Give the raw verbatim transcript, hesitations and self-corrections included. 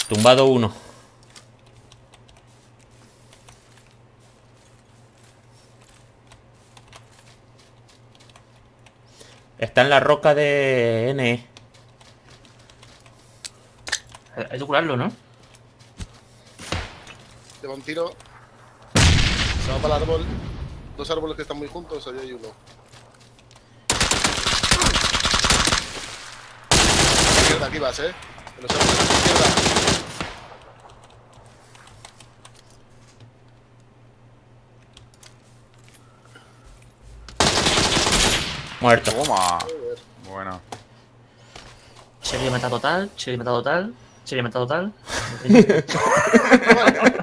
Tumbado uno. Está en la roca de N. Hay que curarlo, ¿no? Lleva un tiro. Se va para el árbol. Dos árboles que están muy juntos, ahí hay uno. Izquierda, aquí vas, eh. En los árboles a la izquierda. Muerto. Toma. Bueno. Serie meta total, serie meta total, serie meta total.